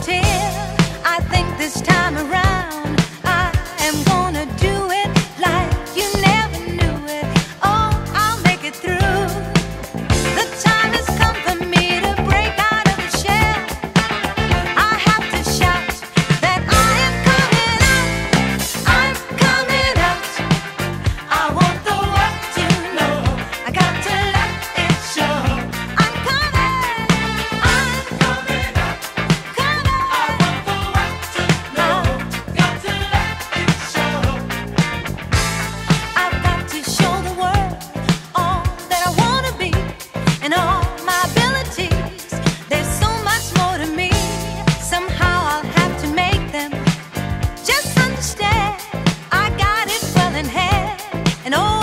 until I think this time around I am gonna do it like you never knew it. Oh, I'll make it through. The time has come for me to break out of the shell. I have to shout that I am coming out. I'm coming out. I want the world to know. I got to let it show. I'm coming. I'm coming out. Coming. I want the world to know. Got to let it show. I've got to show the world all that I want to be and all my abilities. There's so much more to me. Somehow I'll have to make them just understand I got it well in hand. And oh,